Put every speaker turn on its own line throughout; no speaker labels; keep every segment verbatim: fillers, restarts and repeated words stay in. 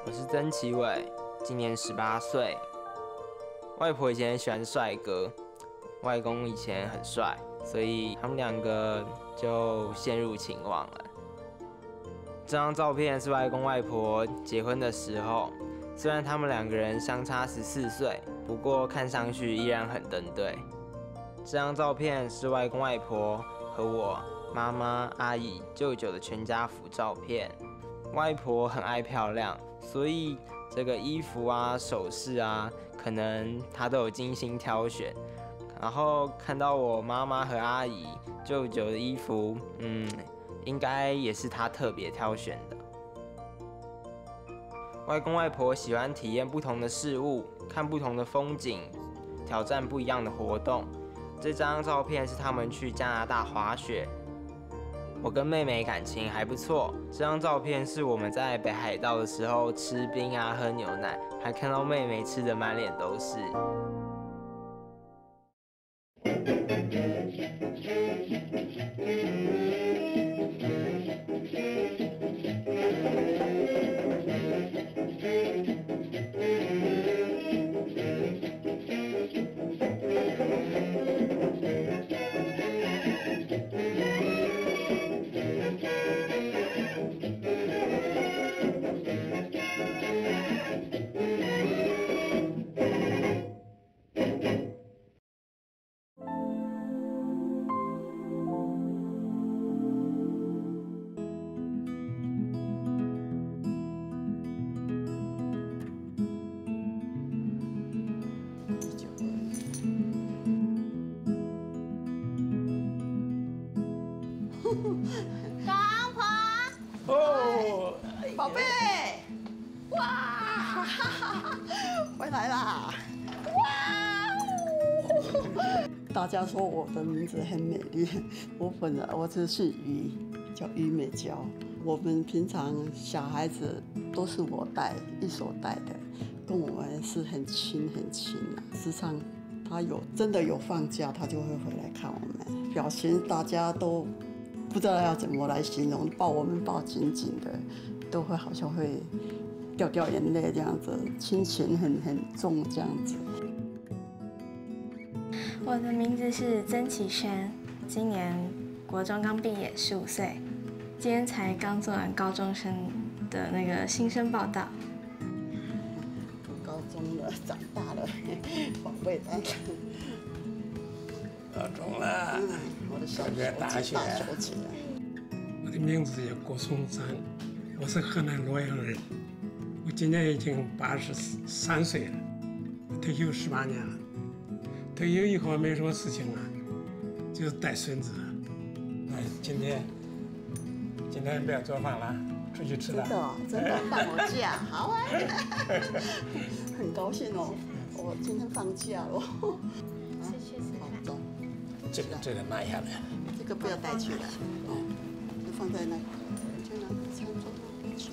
我是曾奇伟，今年十八岁。外婆以前很喜欢帅哥，外公以前很帅，所以他们两个就陷入情网了。这张照片是外公外婆结婚的时候，虽然他们两个人相差十四岁，不过看上去依然很登对。这张照片是外公外婆和我妈妈、阿姨、舅舅的全家福照片。外婆很爱漂亮，所以这个衣服啊、首饰啊，可能她都有精心挑选。然后看到我妈妈和阿姨、舅舅的衣服，嗯，应该也是她特别挑选的。外公外婆喜欢体验不同的事物，看不同的风景，挑战不一样的活动。这张照片是他们去加拿大滑雪。我跟妹妹感情还不错。这张照片是我们在北海道的时候吃冰啊、喝牛奶，还看到妹妹吃的满脸都是。
公婆，
哦，
宝贝，哇，回来啦！哇，大家说我的名字很美丽，我本来我是姓于，叫于美娇。我们平常小孩子都是我带，一手带的，跟我们是很亲很亲啊。时常他有真的有放假，他就会回来看我们，表情大家都不知道要怎么来形容，抱我们抱紧紧的，都会好像会掉掉眼泪这样子，亲情很很重这样子。
我的名字是曾启轩，今年国中刚毕业，十五岁，今天才刚做完高中生的那个新生报道。
读高中了，长大了，宝贝的。
高中了，
嗯，我的小
学大学。
大手指。
我的名字叫郭松山，我是河南洛阳人，我今年已经八十三岁了，退休十八年了。退休以后没什么事情了，就是带孙子。哎，今天今天不要做饭了，出去吃了。
真的，真的放我假，好啊，很高兴哦，我今天放假了。
是去吃饭。
走，
这个这个拿下来，
这个不要带去了，哦，就放在那，就拿餐桌去。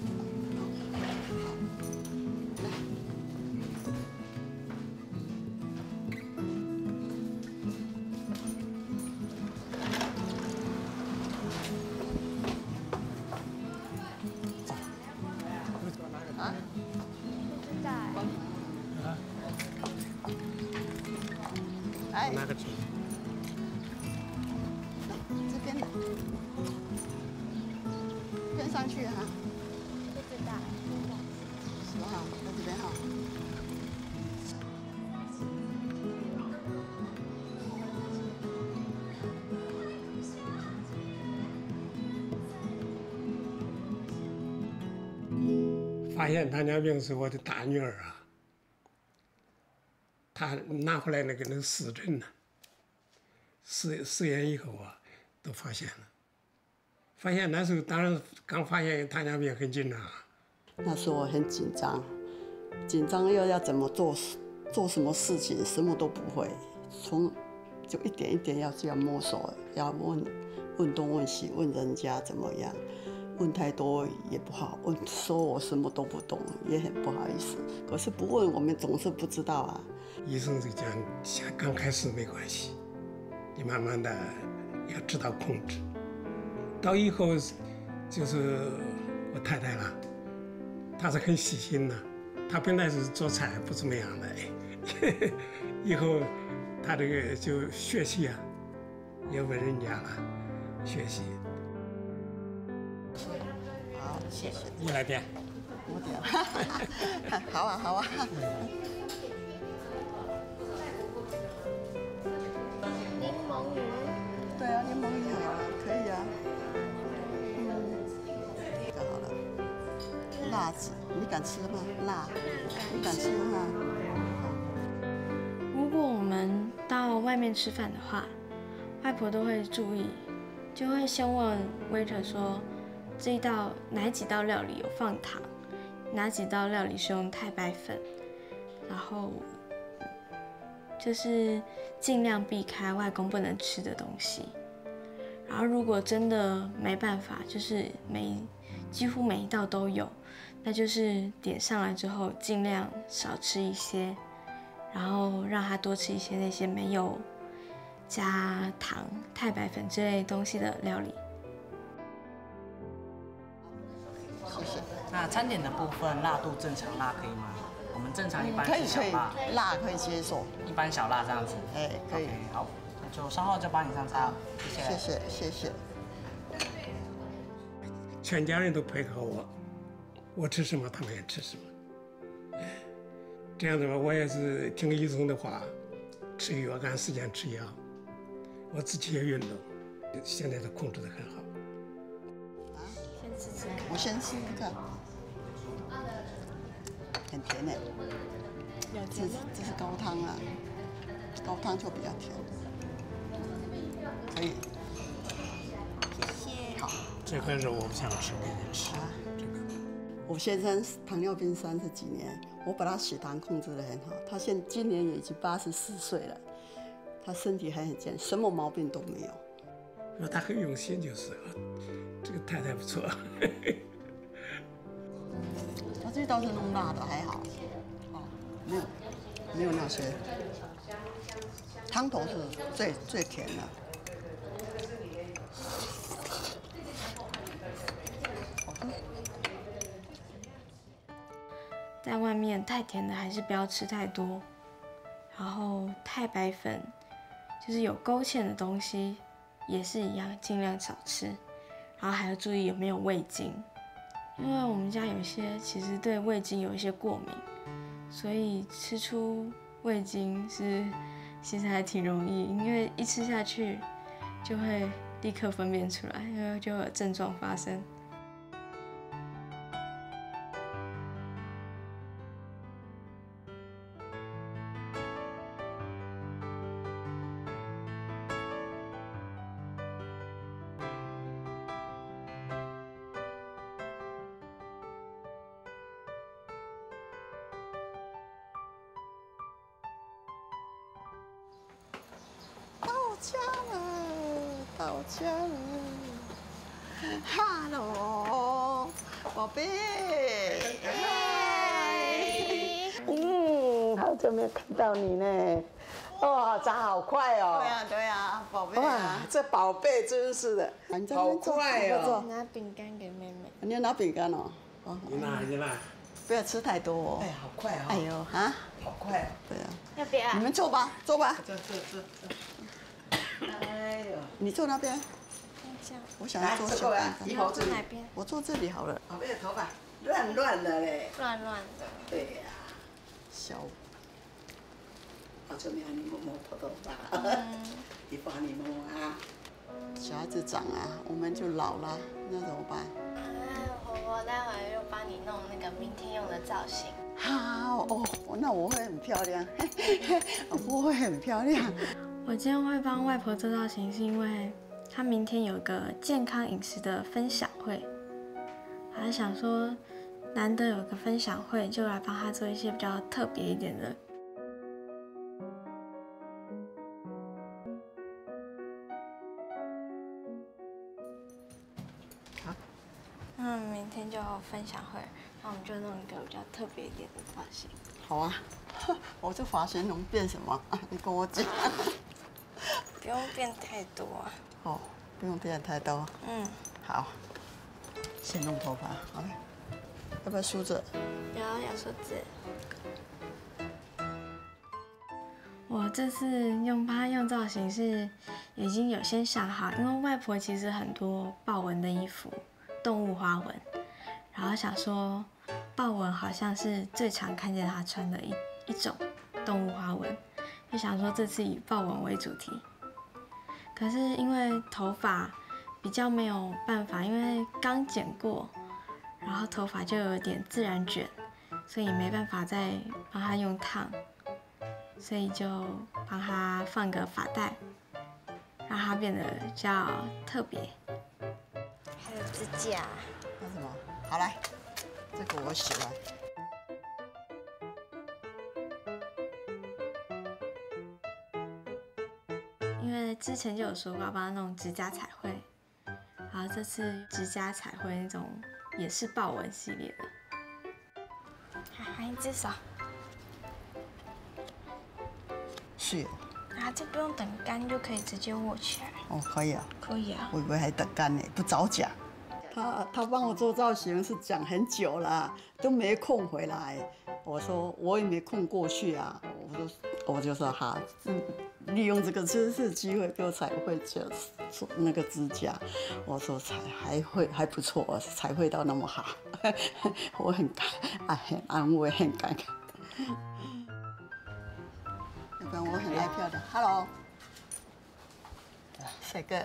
啊？
不知道哎。
啊，
哎，
拿个纸。
这边来，跟上去哈。
不知道。
什么哈？在这边哈。
发现糖尿病是我的大女儿啊，她拿回来那个那个试诊呢，试试验以后啊，都发现了。发现那时候当然刚发现糖尿病很紧张啊。
那时候我很紧张，紧张又要怎么做做什么事情，什么都不会，从就一点一点要这样摸索，要问问东问西，问人家怎么样。问太多也不好，问说我什么都不懂也很不好意思。可是不问，我们总是不知道啊。
医生就讲，像刚开始没关系，你慢慢的要知道控制。到以后就是我太太了， 他是很细心的，他本来是做菜不怎么样的，以后他这个就学习啊，也问人家了，学习。
好，谢谢。
你来点。
我点。好啊，好啊。
柠檬鱼。
对啊，柠檬鱼好啊，可以啊。嗯，这个好了。辣子，你敢吃吗？辣，你敢吃吗？
如果我们到外面吃饭的话，外婆都会注意，就会先问 waiter 说，这一道哪几道料理有放糖，哪几道料理是用太白粉，然后就是尽量避开外公不能吃的东西。然后如果真的没办法，就是每几乎每一道都有，那就是点上来之后尽量少吃一些，然后让他多吃一些那些没有加糖、太白粉之类东西的料理。
谢谢。
那餐点的部分，辣度正常辣可以吗？我们正常一般
可以可以
是小辣，，
辣可以接受。
一般小辣这样子。
哎，可以。
OK， 好，那就稍后就帮你上菜，谢谢。
谢谢谢谢。
全家人都配合我，我吃什么他们也吃什么。这样子吧，我也是听医生的话，吃药按时间吃药，我自己也运动，现在都控制得很好。
先吃吃看。
我先吃一个，很甜的。这
有甜吗？
这是高汤啊，高汤就比较甜。可以。
谢谢。
好。
这块肉我不想吃，给你吃。
啊
这个。
我先生糖尿病三十几年，我把他血糖控制得很好。他现今年也已经八十四岁了，他身体还很健，什么毛病都没有。
说他很用心就是了，这个太太不错。
他这倒是弄辣的还好，哦，没有没有那些。汤头是最最甜的。好喝。
在外面太甜的还是不要吃太多，然后太白粉就是有勾芡的东西也是一样，尽量少吃，然后还要注意有没有味精，因为我们家有一些其实对味精有一些过敏，所以吃出味精是其实还挺容易，因为一吃下去就会立刻分辨出来，因为就会有症状发生。
到家了，到家了。Hello， 宝贝。嗨。嗯，好久没有看到你呢。哇，长好快哦。对呀对呀，宝贝。哇，这宝贝真是的，好快哦。
拿饼干给妹妹。
你要拿饼干哦。哦。
你拿你拿。
不要吃太多哦。
哎，好快哦。
哎呦啊，
好快哦。
对呀。
要不要？
你们坐吧，坐吧。
这这这。哎呦，
你坐那边。
这样。
我想要坐小饼干。
以后
坐哪边？
我坐这里好了。
宝贝的头发乱乱的嘞。
乱乱的。
对呀。
小。
好久没有你摸摸头头发，你帮你摸啊。
小孩子长啊，我们就老了，那怎么办？
婆婆待会儿又帮你弄那个明天用的造型。
好哦，那我会很漂亮，我会很漂亮。
我今天会帮外婆做造型，是因为她明天有个健康饮食的分享会，我还想说难得有个分享会，就来帮她做一些比较特别一点的。嗯，明天就有分享会，那我们就弄一个比较特别一点的发型。
好啊，我这发型能变什么？你跟我讲。
不用变太多啊。
哦，不用变太多。
嗯。
好。先弄头发，好嘞。 要不要梳子？
有有梳子。我这次用帮他用造型是已经有先想好，因为外婆其实很多豹纹的衣服，动物花纹，然后想说豹纹好像是最常看见她穿的一一种动物花纹，就想说这次以豹纹为主题。可是因为头发比较没有办法，因为刚剪过，然后头发就有点自然卷，所以没办法再帮她用烫。所以就帮他放个发带，让它变得比较特别。还有指甲。
那什么？好来，这个我喜欢。
因为之前就有说过要帮他弄指甲彩绘，然后这次指甲彩绘那种也是豹纹系列的。还还一只手。
是。
啊，这不用等干就可以直接握起来。
哦，可以啊。
可以啊。
我以为还等干呢，不早讲。他他帮我做造型是讲很久了，都没空回来。我说我也没空过去啊，我就我就说哈，利用这个这次机会给我彩绘做做那个指甲。我说彩还会还不错，彩绘到那么好，我很感哎很安慰，很感慨。要不然我很爱漂亮。Hello， 帅哥。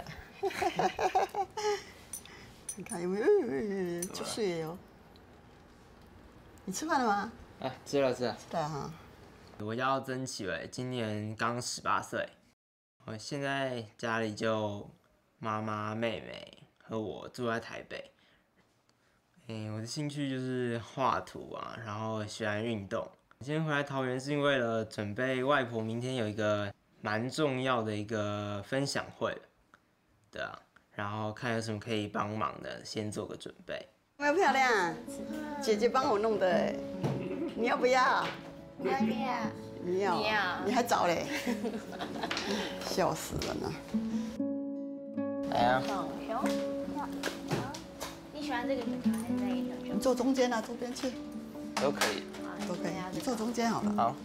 你看有没有就睡哦？你吃饭了吗？
啊，吃了吃了。
对哈。
我叫曾启伟，今年刚十八岁。我现在家里就妈妈、妹妹和我住在台北。嗯，我的兴趣就是画图啊，然后喜欢运动。今天回来桃园是为了准备外婆明天有一个蛮重要的一个分享会，对啊。然后看有什么可以帮忙的，先做个准备。
有没有漂亮？姐姐帮我弄的哎，你要不要？
我要。
你要？
你要？
你还早嘞，笑死了呢。
来啊！
你喜欢这个球球还是那个球球？
你坐中间啊，左边去。
都可以。
都可以，你坐中间好了。
好。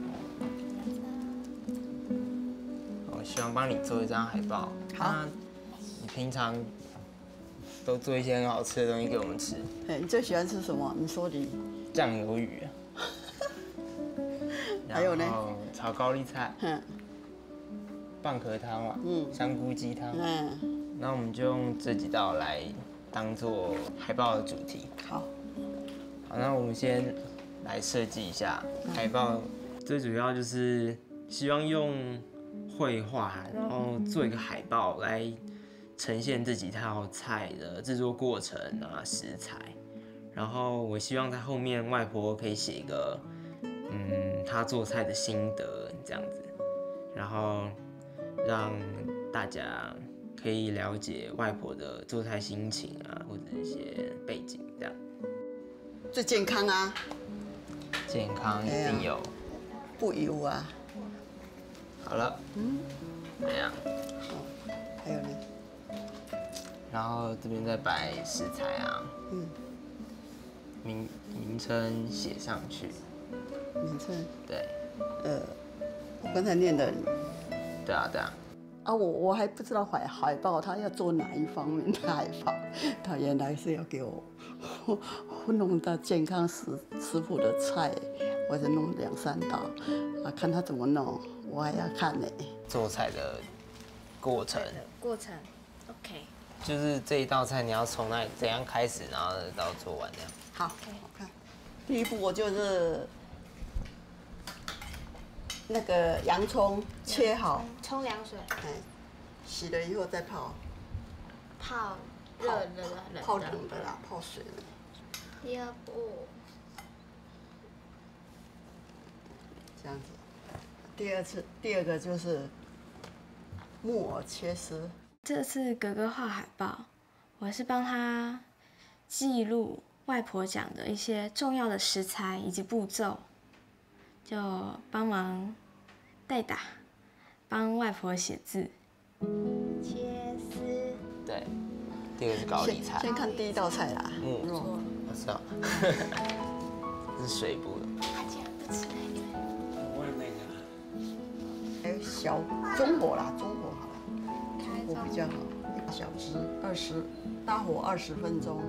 我希望帮你做一张海报。
好。
你平常都做一些很好吃的东西给我们吃。
哎，你最喜欢吃什么？你说你。
酱油鱼。
还有呢？
炒高丽菜。嗯。蚌壳汤嘛。嗯。香菇鸡汤。嗯。那我们就用这几道来当做海报的主题。
好。
好，那我们先来设计一下海报。最主要就是希望用绘画，然后做一个海报来呈现这几套菜的制作过程啊、食材。然后我希望在后面外婆可以写一个，嗯，她做菜的心得这样子，然后让大家可以了解外婆的做菜心情啊，或者一些背景这样。
最健康啊！
健康一定有，
不油啊。
好了，嗯，这样。
好，还有呢。
然后这边再摆食材啊，嗯，名名称写上去。
名称？
对。
呃，我刚才念的。
对啊，对啊。
啊，我我还不知道海海报他要做哪一方面的海报，他原来是要给我弄到健康食食谱的菜，我就弄两三道，啊，看他怎么弄，我还要看呢。
做菜的过程。
过程 ，OK。
就是这一道菜你要从那里怎样开始，然后到做完这样。
好，好看。第一步我就是那个洋葱切好，
冲凉水，
哎，洗了以后再泡，
泡热的冷
泡冷的啦，泡水的。
第二步，
这样子。第二次，第二个就是木耳切丝。
这次哥哥画海报，我是帮他记录外婆讲的一些重要的食材以及步骤，就帮忙代打，帮外婆写字。切丝。
对，第二个是高丽菜。
先看第一道菜啦。
嗯。 我知道，这是水部的。
他竟然不吃那个。
我也那个。
还有小中火啦，中火好了，中火比较好，一个小时二十，大火二十分钟。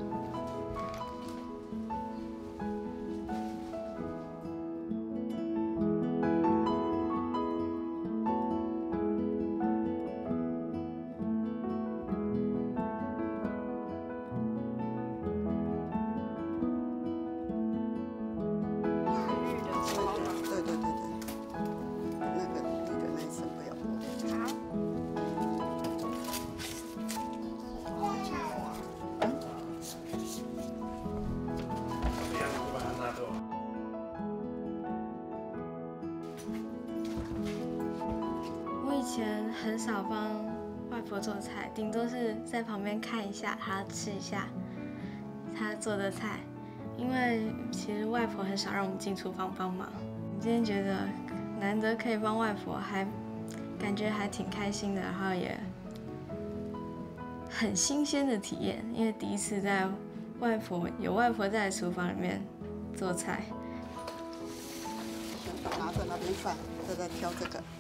我以前很少帮外婆做菜，顶多是在旁边看一下，她吃一下她做的菜，因为其实外婆很少让我们进厨房帮忙。今天觉得难得可以帮外婆，还感觉还挺开心的，然后也很新鲜的体验，因为第一次在外婆有外婆在厨房里面做菜。
拿着那边饭，再在挑这个。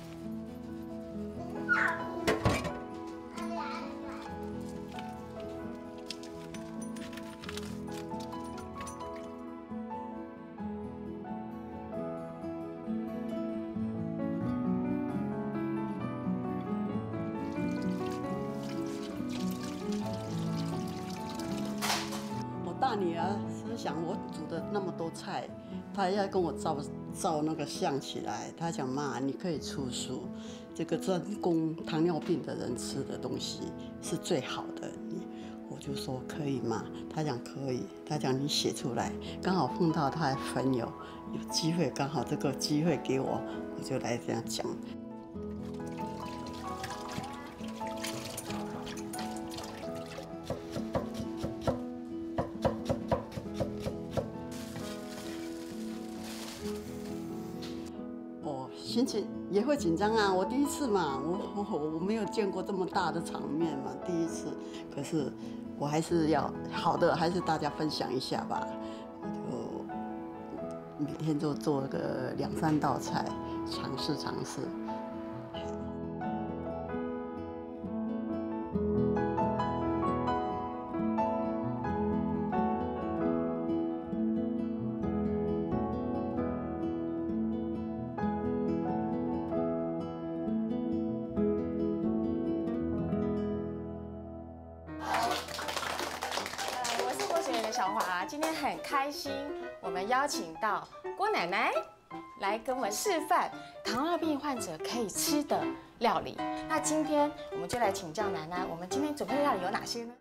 我大女儿是想我煮的那么多菜，她要跟我照照那个相起来。她讲妈，你可以出书，这个专供糖尿病的人吃的东西是最好的。你我就说可以吗？她讲可以。她讲你写出来，刚好碰到她的朋友有机会，刚好这个机会给我，我就来这样讲。心情也会紧张啊，我第一次嘛，我我我没有见过这么大的场面嘛，第一次。可是我还是要好的，还是大家分享一下吧。就每天就做个两三道菜，尝试尝试。
小华今天很开心，我们邀请到郭奶奶来跟我们示范糖尿病患者可以吃的料理。那今天我们就来请教奶奶，我们今天准备的料理有哪些呢？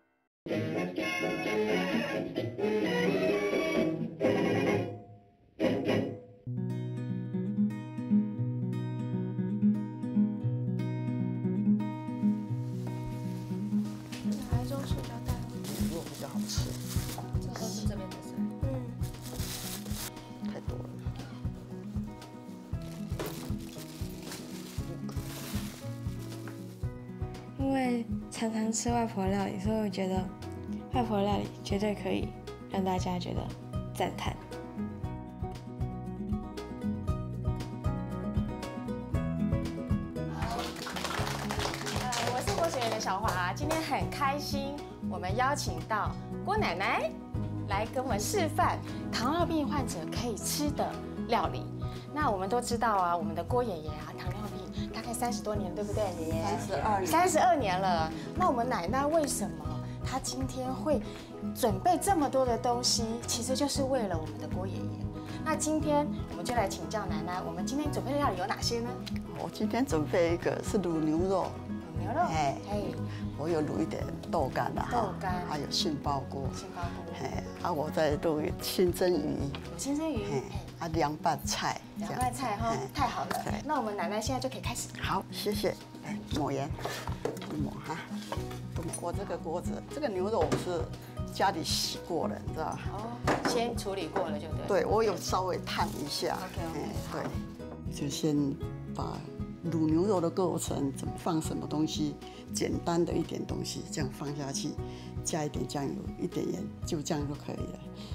哪一种塑胶袋？
肉比较好吃。
这是这边的菜。嗯。
太多了。
因为常常吃外婆料理，所以我觉得外婆料理绝对可以让大家觉得赞叹。
我是国学园的小华，今天很开心，我们邀请到郭奶奶来跟我们示范糖尿病患者可以吃的料理。那我们都知道啊，我们的郭爷爷啊，糖尿病大概三十多年，对不对，爷爷？
三十二年。
三十二年了。那我们奶奶为什么她今天会准备这么多的东西？其实就是为了我们的郭爷爷。那今天我们就来请教奶奶，我们今天准备的料理有哪些呢？
我今天准备一个是卤牛肉。
卤牛肉。哎，哎，
我有卤一点豆干啦，
豆干，
还有杏鲍菇。
杏鲍菇。
哎，啊，我再卤清蒸鱼。
有清蒸鱼。
啊，凉拌菜。
凉拌菜哈，太好了。那我们奶奶现在就可以开始。
好，谢谢。来抹盐，抹哈。我这个锅子，这个牛肉我是家里洗过了，你知道吧？
哦，先处理过了就对。
对，我有稍微烫一下。
OK OK。
对，就先把卤牛肉的过程，怎么放什么东西，简单的一点东西，这样放下去，加一点酱油，一点盐，就这样就可以了。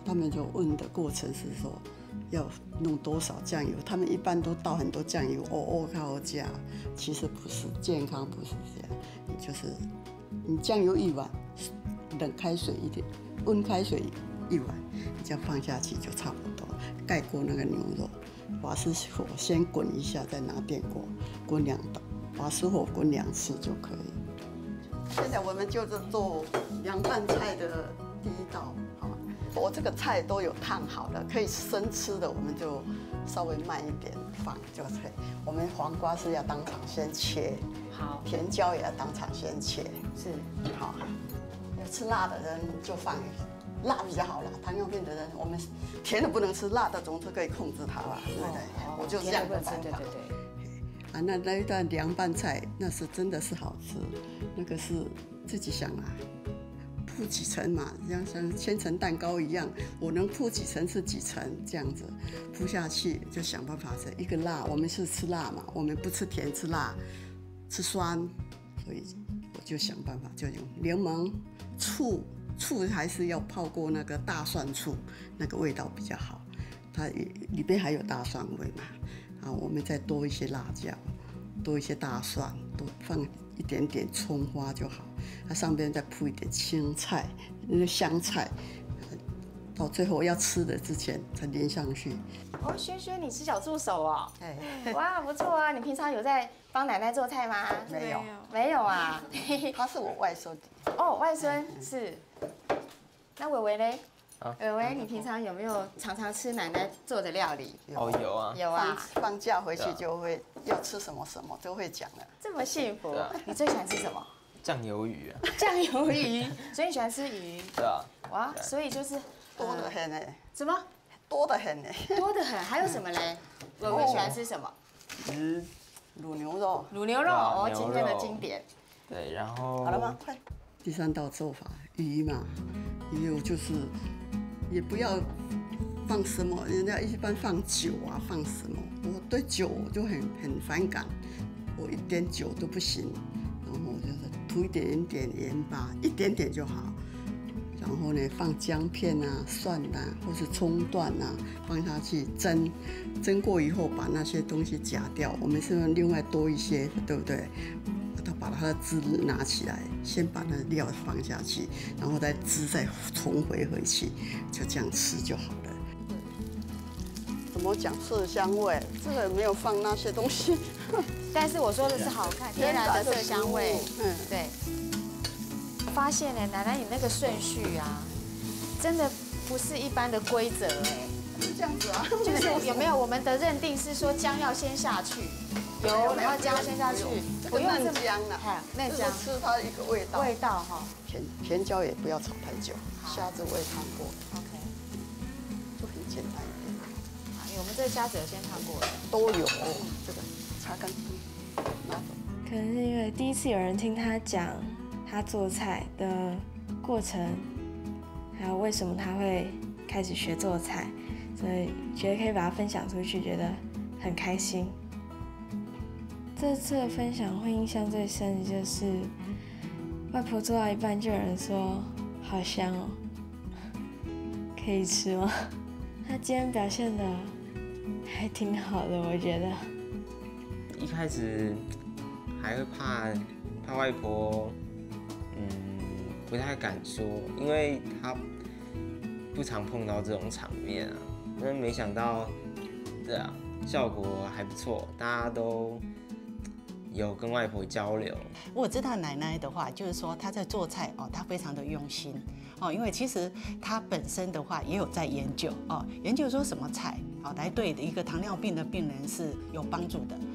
他们就问的过程是说要弄多少酱油，他们一般都倒很多酱油，哦哦靠加，其实不是，健康不是这样，你就是你酱油一碗，冷开水一点，温开水一碗，你这样放下去就差不多，盖过那个牛肉，瓦斯火先滚一下，再拿电锅滚两道，瓦斯火滚两次就可以。现在我们就是做凉拌菜的第一道，好，我这个菜都有烫好了，可以生吃的，我们就稍微慢一点放就可以。我们黄瓜是要当场先切，
好，
甜椒也要当场先切，
是
好。有吃辣的人就放辣比较好啦，糖尿病的人我们甜的不能吃，辣的总是可以控制它吧，对不对？
哦
我就这样的
对
办法。
对对对。
啊，那那一道凉拌菜那是真的是好吃，那个是自己想啊，铺几层嘛，像像千层蛋糕一样，我能铺几层是几层这样子，铺下去就想办法是一个辣，我们是吃辣嘛，我们不吃甜吃辣，吃酸，所以我就想办法就用柠檬、醋，醋还是要泡过那个大蒜醋，那个味道比较好，它里边还有大蒜味嘛。啊，我们再多一些辣椒，多一些大蒜，多放一点点葱花就好。它上边再铺一点青菜，那个香菜，到最后要吃的之前才淋上去。
哦，轩轩，你是小助手哦。
哎，
哇，不错啊！你平常有在帮奶奶做菜吗？
没有，
没有啊。
他是我外甥。
哦，外孙是。那伟伟嘞？
啊
伟伟，你平常有没有常常吃奶奶做的料理？
哦，有啊，
有啊。
放放假回去就会要吃什么什么都会讲了。
这么幸福
对啊，
你最喜欢吃什么？
酱油鱼啊，
酱油鱼，所以你喜欢吃鱼。
对啊，
哇，所以就是
多得很呢，
什么
多得很呢。
多得很，还有什么嘞？伟伟喜欢吃什么？
嗯，卤牛肉。
卤牛肉哦，
牛肉
今天的经典。
对，然后
好了吗？快。第三道做法，鱼嘛，鱼有就是也不要放什么，人家一般放酒啊，放什么？我对酒我就很很反感，我一点酒都不行。然后就是涂一点点盐巴，一点点就好。然后呢，放姜片啊、蒜啊，或是葱段啊，放下去蒸。蒸过以后，把那些东西夹掉。我们是另外多一些，对不对？他把它的汁拿起来，先把那料放下去，然后再汁再重回回去，就这样吃就好了。怎么讲色香味？这个没有放那些东西。
但是我说的是好看，天然的色香味。
嗯，
对。发现呢，奶奶你那个顺序啊，真的不是一般的规则哎。
是这样子啊。
就是有没有我们的认定是说姜要先下去，油然后姜先下去，
不用嫩姜了，
嫩姜
吃它一个味道。
味道哈。
甜甜椒也不要炒太久，虾子我也烫过。
OK。
就很简单一点。
我们这个虾子有先烫过的。
都有，这个擦干净，拿走。
可能是因为第一次有人听他讲他做菜的过程，还有为什么他会开始学做菜，所以觉得可以把它分享出去，觉得很开心。这次的分享会印象最深的就是外婆做到一半就有人说好香哦，可以吃吗？她今天表现的还挺好的，我觉得。
一开始还会怕怕外婆，嗯，不太敢说，因为她不常碰到这种场面啊。但没想到，对啊，效果还不错，大家都有跟外婆交流。
我知道奶奶的话，就是说她在做菜哦，她非常的用心哦，因为其实她本身的话也有在研究哦，研究说什么菜哦来对一个糖尿病的病人是有帮助的。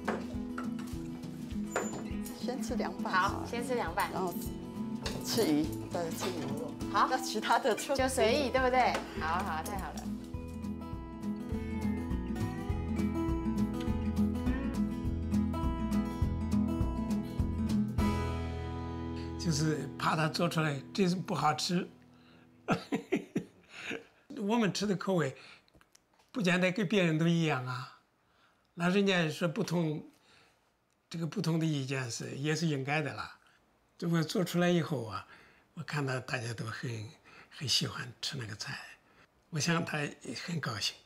先吃凉拌，
好，先吃凉拌，
然后吃鱼，再吃牛肉。
好，
那其他的就
就随意，对不对？好好，太好了。
就是怕它做出来真是不好吃。我们吃的口味不见得跟别人都一样啊，那人家说不同，这个不同的意见是也是应该的啦。这么做出来以后啊，我看到大家都很很喜欢吃那个菜， 我想他也很高兴。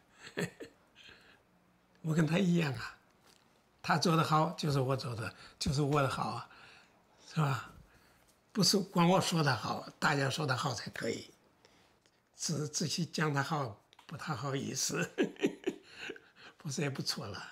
我跟他一样啊，他做的好就是我做的，就是我的好啊，是吧？不是光我说他好，大家说他好才可以。自自己讲他好，不太好意思，不是也不错了。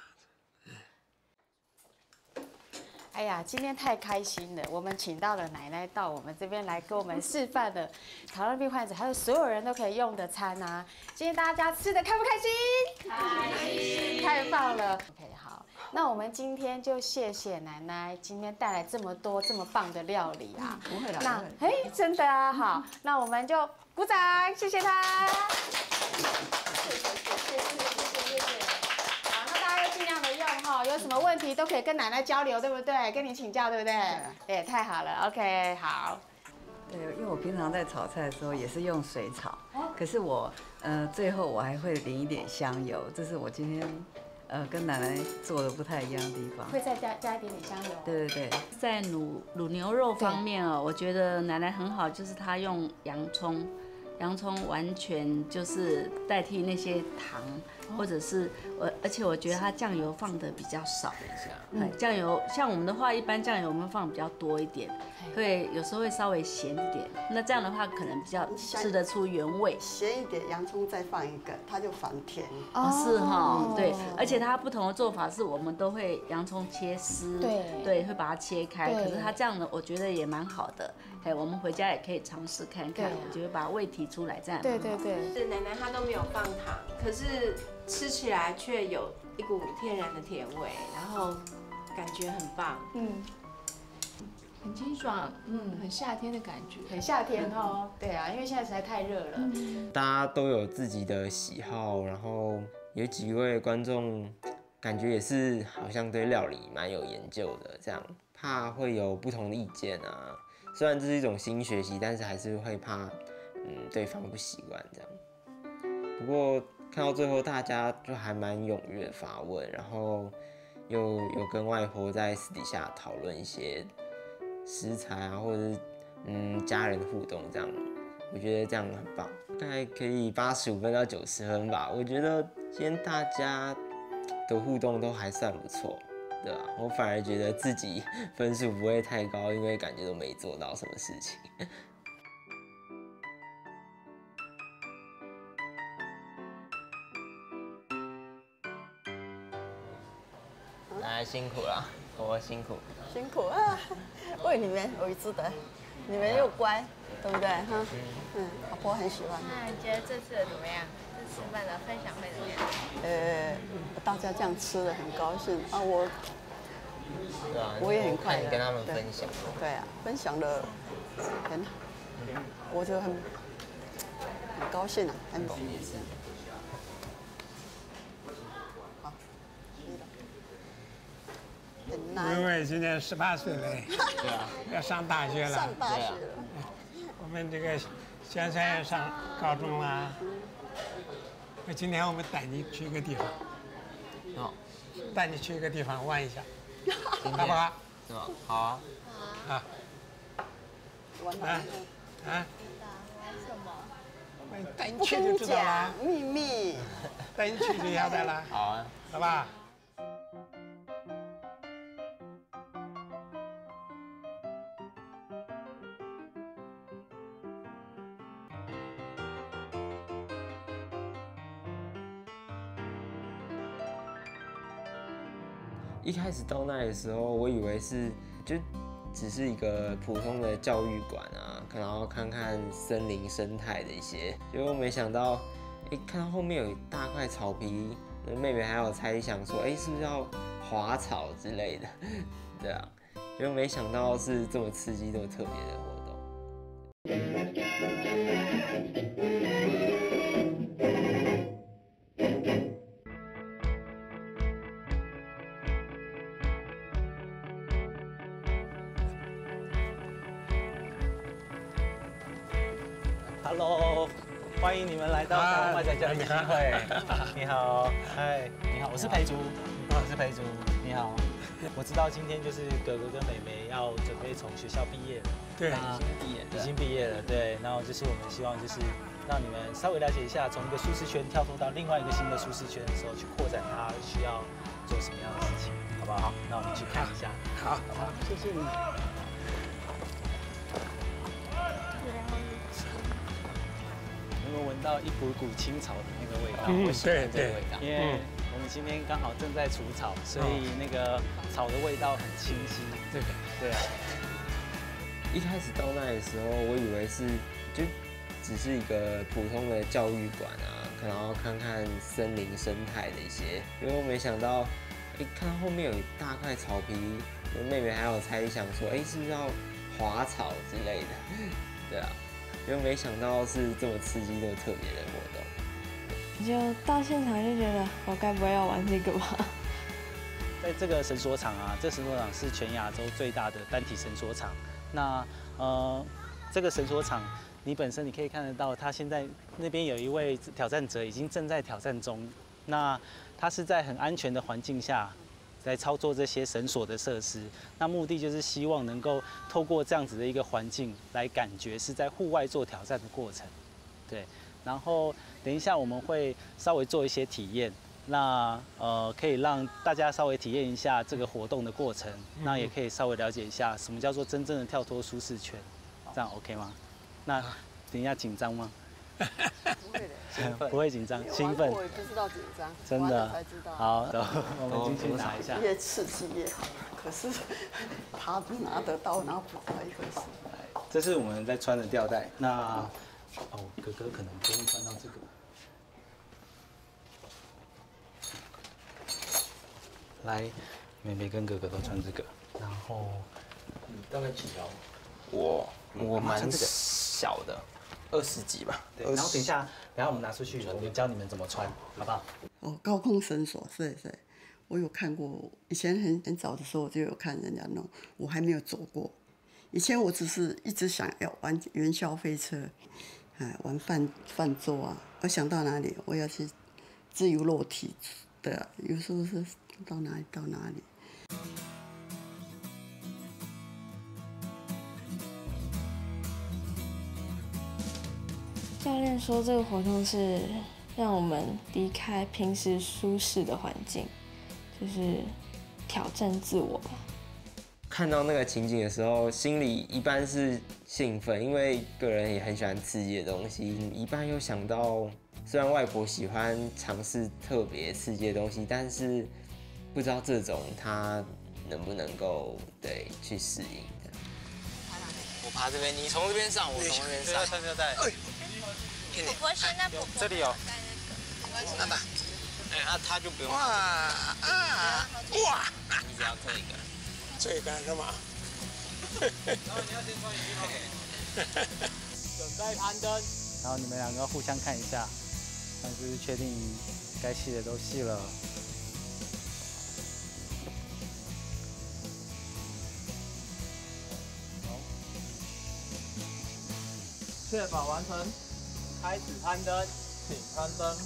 哎呀，今天太开心了！我们请到了奶奶到我们这边来给我们示范的糖尿病患者，还有所有人都可以用的餐啊。今天大家吃的开不开心？开心！太棒了。OK， 好，那我们今天就谢谢奶奶今天带来这么多这么棒的料理啊。
不会啦，
那
不会。
哎，真的啊，好，那我们就鼓掌，谢谢他。谢谢谢谢谢谢谢谢谢。好，那大家就尽量的用哈，有什么问题都可以跟奶奶交流，对不对？跟你请教，对不对？对，太好了 ，OK， 好。
对，因为我平常在炒菜的时候也是用水炒，可是我呃最后我还会淋一点香油，这是我今天呃跟奶奶做的不太一样的地方。
会再加加一点点香油。
对对对，
在卤卤牛肉方面哦，我觉得奶奶很好，就是她用洋葱，洋葱完全就是代替那些糖，或者是我，而且我觉得它酱油放的比较少。嗯，酱油像我们的话，一般酱油我们放比较多一点，会有时候会稍微咸一点。那这样的话，可能比较吃得出原味。
咸一点，洋葱再放一个，它就反甜。
哦，是哈，对，而且它不同的做法是我们都会洋葱切丝，
对
对，会把它切开。可是它这样的，我觉得也蛮好的。哎，我们回家也可以尝试看看，我觉得把味提出来，这样
对对对。
是奶奶她都没有放糖，可是吃起来却有一股天然的甜味，然后感觉很棒。
嗯，
很清爽，嗯，很夏天的感觉，
很夏天哦。对啊，因为现在实在太热了。
大家都有自己的喜好，然后有几位观众感觉也是好像对料理蛮有研究的，这样怕会有不同的意见啊。虽然这是一种新学习，但是还是会怕，嗯，对方不习惯这样。不过看到最后，大家就还蛮踊跃发问，然后又有跟外婆在私底下讨论一些食材啊，或者是嗯家人互动这样，我觉得这样很棒，大概可以八十五分到九十分吧。我觉得今天大家的互动都还算不错。对啊，我反而觉得自己分数不会太高，因为感觉都没做到什么事情。哎，辛苦了，我辛苦。
辛苦啊，为你们而吃的，你们又乖，对不对？哈，嗯，老婆很喜欢。
那你觉得这次的怎么样？这吃饭的分享会怎么样？
呃，大家这样吃的很高兴啊，我。
对啊，
我也很快乐，
跟他们分享。
对啊，分享的很好，我就很很高兴啊，很好。好，很难。
微微今年十八岁了，
对啊，
要上大学了。
上大学了。
我们这个现在上高中了。那今天我们带你去一个地方。
好。
带你去一个地方玩一下。
好
不好？
是吧？好啊。
啊。
玩哪？
啊？
玩什么？
带你去就知道了。
秘密。
带你去就晓得了。
好啊。
好吧？
一开始到那里的时候，我以为是就只是一个普通的教育馆啊，然后看看森林生态的一些，结果没想到，哎，看到后面有一大块草皮，妹妹还有猜想说，哎，是不是要滑草之类的？对啊，结果没想到是这么刺激、这么特别的活动。
Hello， 欢迎你们来到台湾外仔教育基金会。你好，嗨，你好，我是裴竹，我是裴竹，你好。我知道今天就是哥哥跟妹妹要准备从学校毕业了，
对，
已经毕业，已经毕业了，对。然后就是我们希望就是让你们稍微了解一下，从一个舒适圈跳脱到另外一个新的舒适圈的时候，去扩展它需要做什么样的事情，好不好？好，那我们去看一下。
好，
好，谢谢你。有没有闻到一股股青草的那个味道？
嗯，
我喜欢
对对
这个味道，因为我们今天刚好正在除草，所以那个草的味道很清晰。
对的，
对啊。
一开始到那里的时候，我以为是就只是一个普通的教育馆啊，可能要看看森林生态的一些，因为我没想到，哎，看到后面有一大块草皮，我妹妹还有猜想说，哎，是不是要滑草之类的？对啊，因为没想到是这么刺激、这么特别的活动。
就到现场就觉得，我该不会要玩这个吧？
在这个绳索场啊，这绳索场是全亚洲最大的单体绳索场。那呃，这个绳索场，你本身你可以看得到，他现在那边有一位挑战者已经正在挑战中。那他是在很安全的环境下，在操作这些绳索的设施。那目的就是希望能够透过这样子的一个环境，来感觉是在户外做挑战的过程。对，然后等一下我们会稍微做一些体验。那呃，可以让大家稍微体验一下这个活动的过程，那也可以稍微了解一下什么叫做真正的跳脱舒适圈，这样 OK 吗？那等一下紧张吗？
不会的，
兴奋，不会紧张，兴奋。
我也不知道紧张，
真的
才知道。
好，走，我们进去拿一下。
越刺激越好，可是他拿得到拿不到一回事。
这是我们在穿的吊带，那哦，哥哥可能不用穿到这个。来，妹妹跟哥哥都穿这个，然后你大概几条？
我我蛮小的，二十几吧。
对，然后等一下，等一下我们拿出去，我们教你们怎么穿，好不好？
哦，高空绳索，是是，我有看过，以前很很早的时候就有看人家弄，我还没有走过。以前我只是一直想要玩云霄飞车，哎，玩泛泛舟啊，我想到哪里，我要去自由落体的，有时候是。到哪里到哪里。
教练说这个活动是让我们离开平时舒适的环境，就是挑战自我吧。
看到那个情景的时候，心里一半是兴奋，因为个人也很喜欢刺激的东西；一半又想到，虽然外婆喜欢尝试特别刺激的东西，但是不知道这种她能不能够对去适应的。我爬这边，你从这边上，我从那边上。穿吊带。婆婆现在婆婆这里有。那打。哎，那他就不用。哇啊哇！你只要这一个。
这个什么？
然后你要先穿衣服。准备攀登。然后你们两个互相看一下，看是不是确定该系的都系了。确保完成，开始攀登，请攀登。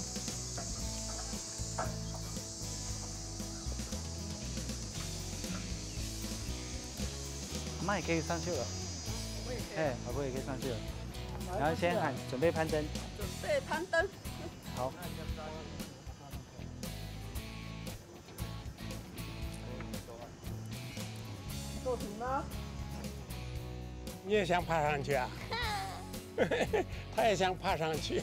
阿妈也可以上去了，哎，老婆也可以上去了。然后先喊准备攀登，
准备攀登。
好。
做停吗？
你也想爬上去啊？他也想爬上去。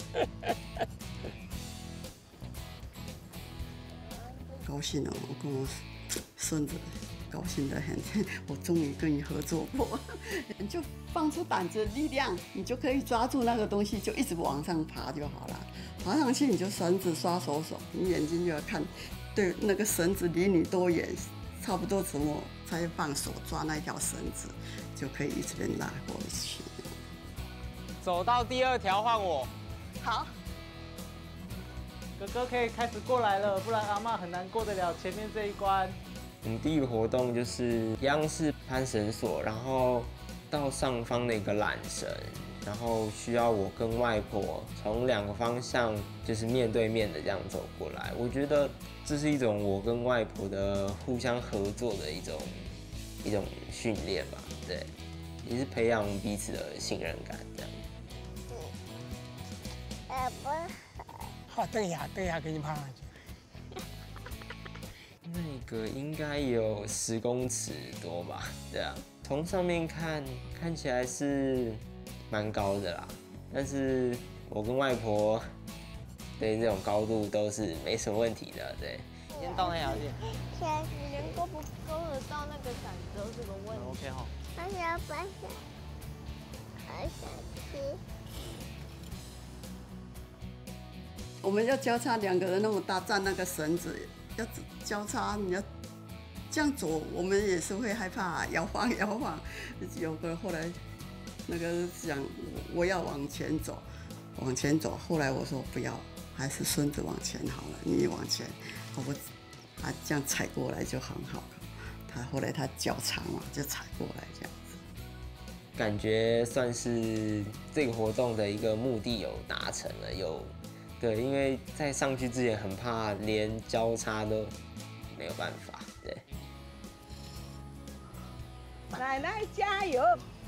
高兴哦，我跟我孙子高兴得很，我终于跟你合作过。你就放出胆子力量，你就可以抓住那个东西，就一直往上爬就好了。爬上去你就绳子刷手手，你眼睛就要看，对那个绳子离你多远，差不多怎么才放手抓那条绳子，就可以一直被拉过去。
走到第二条换我。
好。
哥哥可以开始过来了，不然阿嬷很难过得了前面这一关。
我们第一个活动就是一样是攀绳索，然后到上方的一个缆绳，然后需要我跟外婆从两个方向就是面对面的这样走过来。我觉得这是一种我跟外婆的互相合作的一种一种训练吧，对，也是培养彼此的信任感这样。
好，对呀，对呀，给你爬上去。
那个应该有十公尺多吧？对啊，从上面看，看起来是蛮高的啦。但是我跟外婆对这种高度都是没什么问题的，对。
先到那条线。
现在连够不够得到那个杆子都是个问题。
OK 哈。
而且要搬下，好想吃。
我们要交叉两个人那么大，站那个绳子要交叉，你要这样走，我们也是会害怕，摇晃摇晃。有个后来那个讲我要往前走，往前走，后来我说不要，还是孙子往前好了，你往前，我他这样踩过来就很好了。他后来他脚长嘛，就踩过来这样子。
感觉算是这个活动的一个目的有达成了，有。对，因为在上去之前很怕连交叉都没有办法，对。
奶奶加油！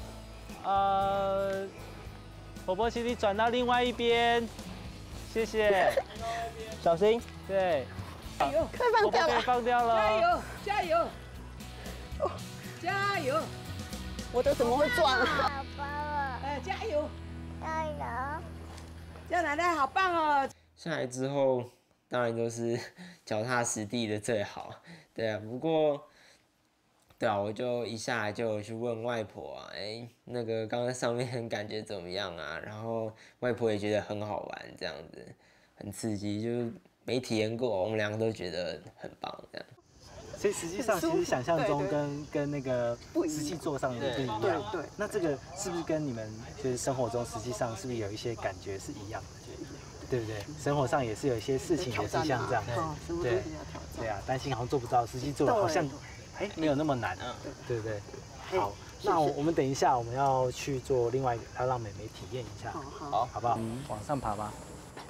呃，婆婆，请你转到另外一边，谢谢。小心，对。
加油！快放掉了！
婆婆可以放掉了。
加油！加油！哦，加油！我的怎么会撞啊？哎，加油！加油！叫奶奶好棒哦！
下来之后，当然都是脚踏实地的最好，对啊。不过，对啊，我就一下来就有去问外婆啊，哎、欸，那个刚刚上面感觉怎么样啊？然后外婆也觉得很好玩，这样子很刺激，就是没体验过，我们两个都觉得很棒，这样。
所以实际上，其实想象中跟跟那个实际做上的不一样。
对对。
那这个是不是跟你们就是生活中实际上是不是有一些感觉是一样的？对不对？生活上也是有一些事情也是像这样，对对啊，担心好像做不到，实际做好像哎没有那么难，对不对？好，那我们等一下我们要去做另外一个，要让妹妹体验一下，好，好不好？往上爬吧。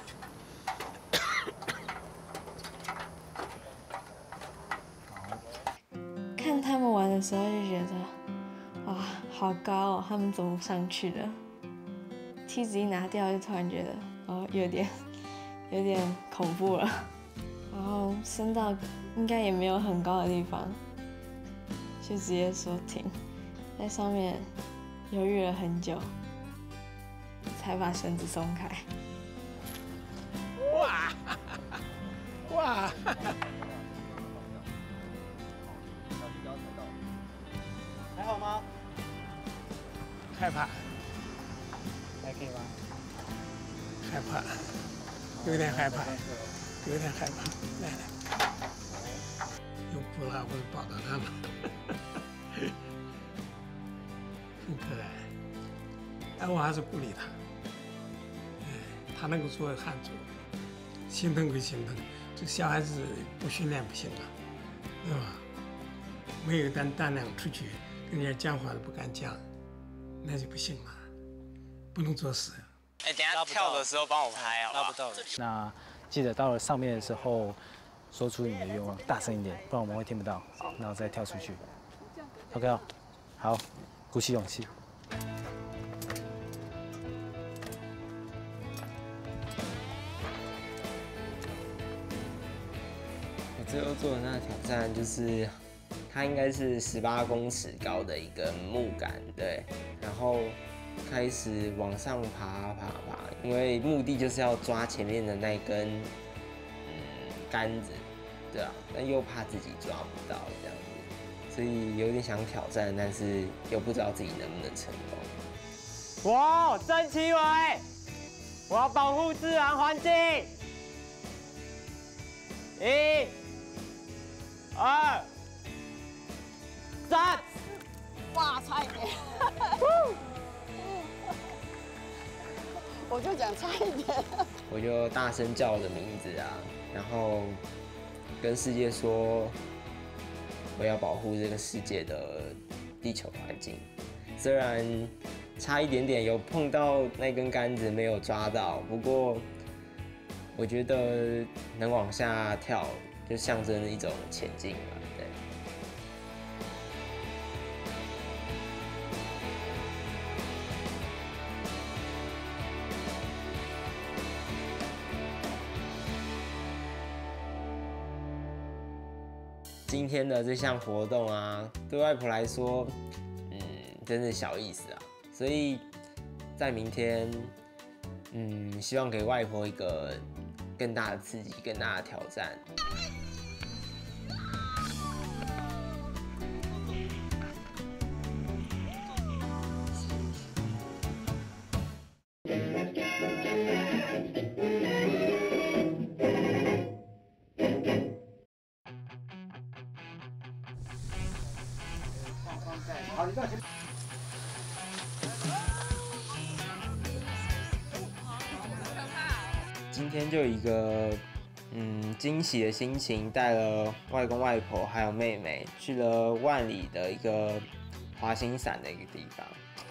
看他们玩的时候就觉得，哇，好高哦！他们怎么上去的？梯子一拿掉，就突然觉得，哦，有点，有点恐怖了。然后升到应该也没有很高的地方，就直接说停，在上面犹豫了很久，才把绳子松开。
哇！哇！
还好吗？
害怕。
还可以吗？
害怕，有点害怕，有点害怕。来来，又哭了，我抱到他了，很可爱。哎，我还是鼓励他。哎，他能够做汉族，心疼归心疼，这个小孩子不训练不行啊，对吧？没有胆胆量出去跟人家讲话都不敢讲，那就不行了。不能做事。
哎，等下跳的时候帮我拍好不好？
拉不到。那记得到了上面的时候，说出你的愿望，大声一点，不然我们会听不到。然后再跳出去。OK 哦，好，鼓起勇气。
我最后做的那个挑战就是，它应该是十八公尺高的一根木杆，对，然后。开始往上爬爬爬，因为目的就是要抓前面的那根嗯杆子，对啊，但又怕自己抓不到这样子，所以有点想挑战，但是又不知道自己能不能成功。
我郑其伟，我要保护自然环境。一、二、三，
哇，差一点。我就讲差一点，
我就大声叫我的名字啊，然后跟世界说，我要保护这个世界的地球环境。虽然差一点点有碰到那根杆子没有抓到，不过我觉得能往下跳，就象征着一种前进吧。对。 今天的这项活动啊，对外婆来说，嗯，真是小意思啊。所以在明天，嗯，希望给外婆一个更大的刺激、更大的挑战。今天就一个嗯惊喜的心情，带了外公外婆还有妹妹去了万里的一个滑行伞的一个地方。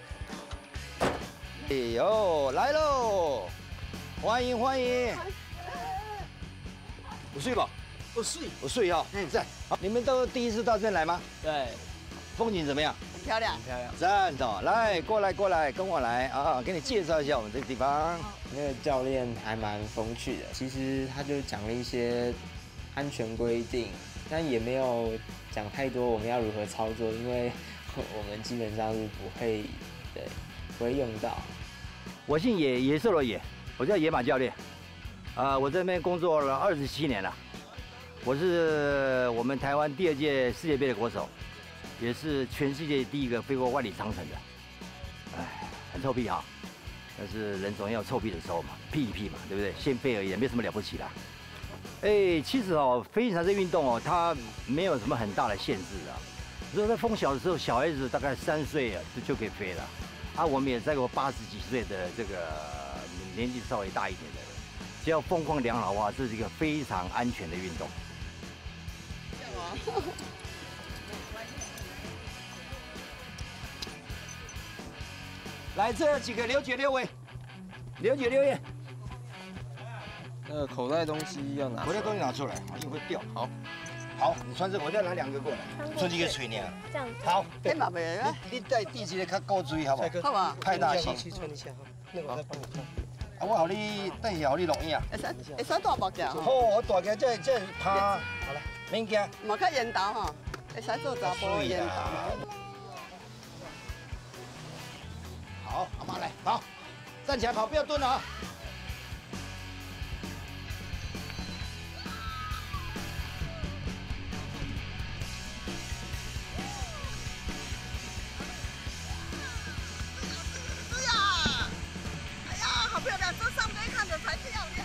哎呦，来喽！欢迎欢迎！有睡吧？有睡，有睡哈。嗯，在。好，你们都第一次到这边来吗？
对。
风景怎么样？
很漂亮，
很漂亮。
赞的，来，过来过来，跟我来啊！给你介绍一下我们这个地方。
那个教练还蛮风趣的，其实他就讲了一些安全规定，但也没有讲太多我们要如何操作，因为我们基本上是不会，对，不会用到。
我姓野，野兽的野，我叫野马教练。啊，我这边工作了二十七年了，我是我们台湾第二届世界杯的国手，也是全世界第一个飞过万里长城的。哎，很臭屁哈。但是人总要有臭屁的时候嘛，屁一屁嘛，对不对？先飞而已，没什么了不起啦。哎，其实哦，飞行伞这运动哦，它没有什么很大的限制啊。如果在风小的时候，小孩子大概三岁啊就就可以飞了。啊，我们也载过八十几岁的这个年纪稍微大一点的人，只要风况良好的话，这是一个非常安全的运动。来，这几个留姐留尾，留姐留眼。
那个口袋东西要拿，
口袋东西拿出来，因为会掉。好，好，你穿这个，我再拿两个过来，穿这个吹呢。
这样子。
好，
太麻烦了。
你带地级的较高追，好不好？
好吧。
派大星。
去穿一下哈，那个我再帮你穿。
啊，我好你等一下，好你录影啊。
会使会使大目镜。
好，我大镜这这怕。好了，免惊。
莫较烟头哈，会使做查甫烟头。
好，阿妈来，好，站起来跑，不要蹲了啊！
是呀，哎呀，好漂亮，这上面看着才漂亮。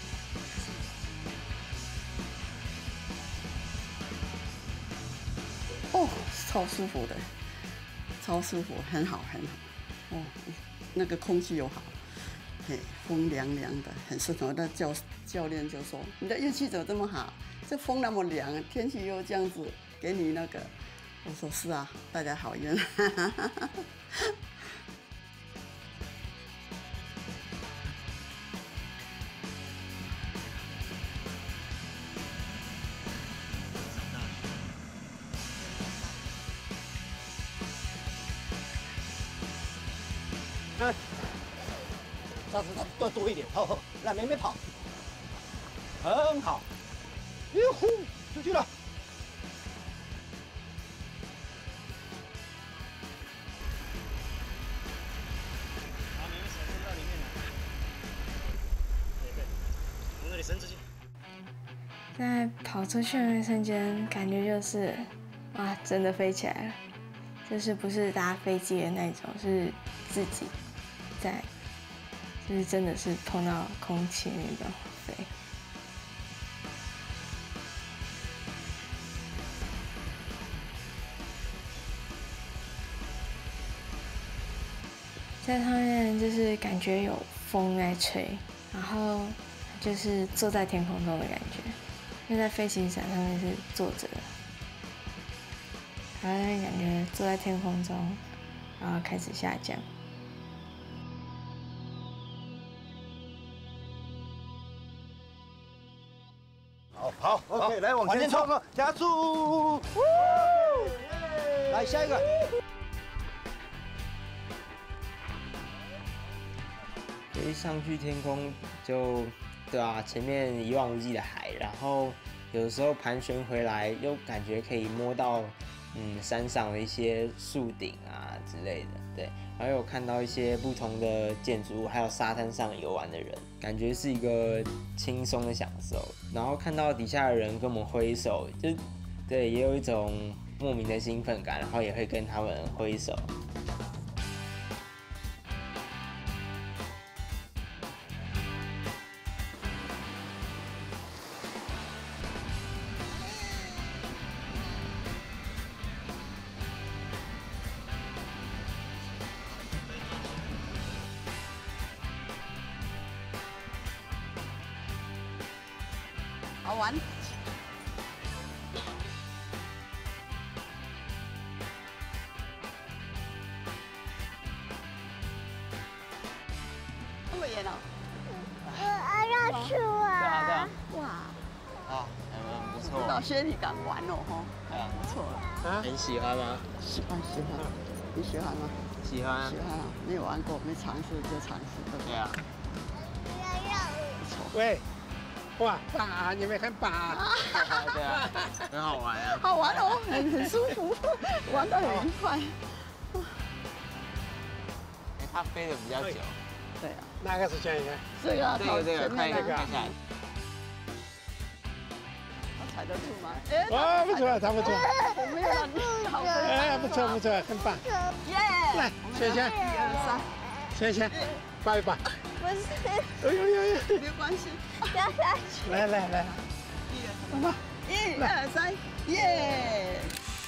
哦，超舒服的，超舒服，很好，很好。哦，那个空气又好，嘿，风凉凉的，很适合。那教教练就说：“你的运气怎么这么好？这风那么凉，天气又这样子，给你那个。”我说：“是啊，大家好运。”
来，上次多多一点，好好，让妹妹跑，很好，哟呼，出去了。
把妹妹手伸到里面来，对对，从这里伸出去。
在跑出去的那瞬间，感觉就是哇，真的飞起来了，就是不是搭飞机的那种，是自己。在，就是真的是碰到空气那种飞。在上面就是感觉有风在吹，然后就是坐在天空中的感觉，因为在飞行伞上面是坐着的，然后那感觉坐在天空中，然后开始下降。
好 ，OK， 来往前冲，加速，来下一个。
一上去天空就，对啊，前面一望无际的海，然后有的时候盘旋回来，又感觉可以摸到嗯山上的一些树顶啊之类的，对。然后有看到一些不同的建筑物，还有沙滩上游玩的人，感觉是一个轻松的享受。然后看到底下的人跟我们挥手，就对，也有一种莫名的兴奋感，然后也会跟他们挥手。
好玩。这么远哦。
我要去玩。
对啊对啊。
哇。
啊，很不错。
老薛，你敢玩哦，吼。
对啊，
不错。
啊，很喜欢吗？
喜欢喜欢。你喜欢吗？
喜欢。
喜欢啊！没有玩过，没尝试就尝试，对不对？
对啊。
不错。
喂。哇，棒啊！你们很棒啊！
对啊，很好玩啊。
好玩哦，很很舒服，玩得很愉快。
哎，它飞得比较久。
对啊。
哪个是这个？
这个，
这个这个，看一下看一下。
我踩得住吗？
哦，不错，他不错。
我没有让你好。
哎，不错不错，很棒。
耶！
来，萱萱，
一二三，
萱萱，抱一抱。
不是。
哎呦呦呦！
没关系。
掉下去。
来来来，
妈妈，一二三，耶！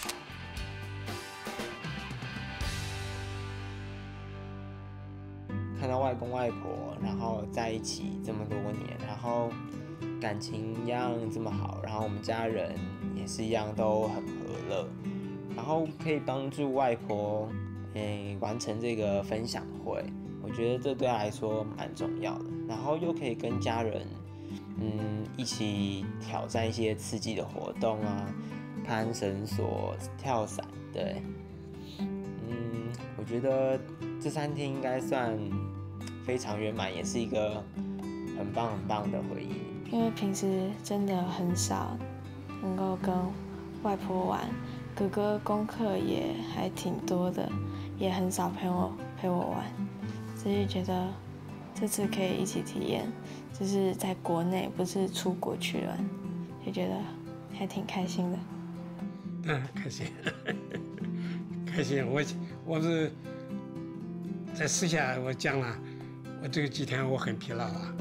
看到外公外婆，然后在一起这么多年，然后感情一样这么好，然后我们家人也是一样都很和乐，然后可以帮助外婆诶、欸、完成这个分享会，我觉得这对她来说蛮重要的。然后又可以跟家人嗯一起挑战一些刺激的活动啊，攀绳索、跳伞，对，嗯，我觉得这三天应该算非常圆满，也是一个很棒很棒的回忆。
因为平时真的很少能够跟外婆玩，哥哥功课也还挺多的，也很少陪我陪我玩，所以觉得这次可以一起体验，就是在国内，不是出国去玩，就觉得还挺开心的。
嗯，开心，开心。我我是在私下我讲了，我这个几天我很疲劳啊，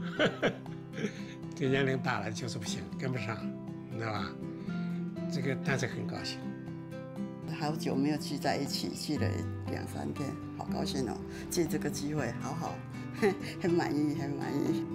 这年龄大了就是不行，跟不上，你知道吧？这个但是很高兴。
好久没有聚在一起，聚了两三天，好高兴哦！借这个机会，好好，很满意，很满意。